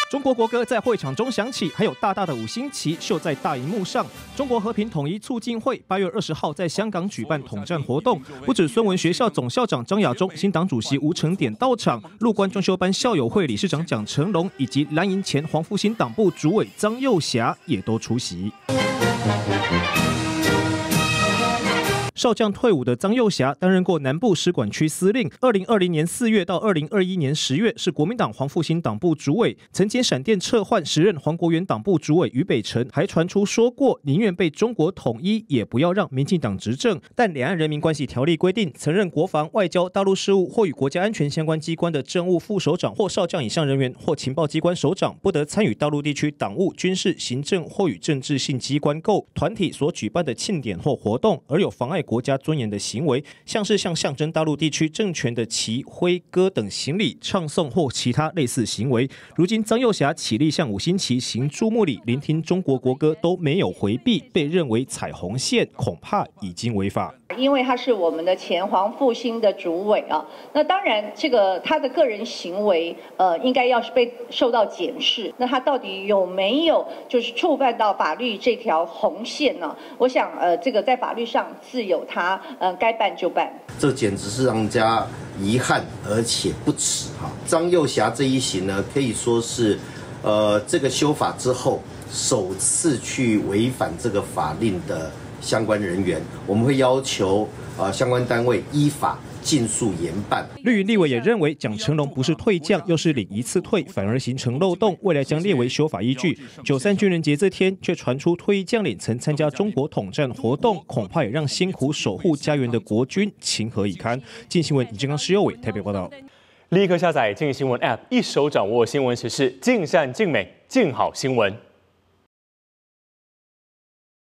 中国国歌在会场中响起，还有大大的5星旗绣在大荧幕上。中国和平统一促进会8月20号在香港举办统战活动，不止孙文学校总校长张亚中、新党主席吴成典到场，陆官装修班校友会理事长蒋成龙以及蓝营前黄复兴党部主委张幼霞也都出席。少将退伍的张幼霞担任过南部使馆区司令，2020年4月到2021年10月是国民党黄复兴党部主委，曾经闪电撤换时任黄国元党部主委于北辰，还传出说过宁愿被中国统一，也不要让民进党执政。但两岸人民关系条例规定，曾任国防、外交、大陆事务或与国家安全相关机关的政务副首长或少将以上人员或情报机关首长，不得参与大陆地区党务、军事、行政或与政治性机关构团体所举办的庆典或活动，而有妨碍国家尊严的行为，像是象征大陆地区政权的旗、徽、歌等行礼、唱诵或其他类似行为。如今张幼霞起立向5星旗行注目礼，聆听中国国歌都没有回避，被认为踩红线，恐怕已经违法。 因为他是我们的前黄复兴的主委啊，那当然这个他的个人行为应该要是被受到检视，那他到底有没有就是触犯到法律这条红线呢？我想这个在法律上自有他该办就办。 这简直是让人家遗憾而且不耻哈！张幼霞这一行呢，可以说是这个修法之后首次去违反这个法令的相关人员，我们会要求相关单位依法尽速严办。 绿营立委也认为，蒋成龙不是退将，又是领一次退，反而形成漏洞，未来将列为修法依据。93军人节这天，却传出退役将领曾参加中国统战活动，恐怕也让辛苦守护家园的国军情何以堪。镜新闻李正刚、施佑伟台北报道。 立刻下载镜新闻 App， 一手掌握新闻时事，尽善尽美，尽好新闻。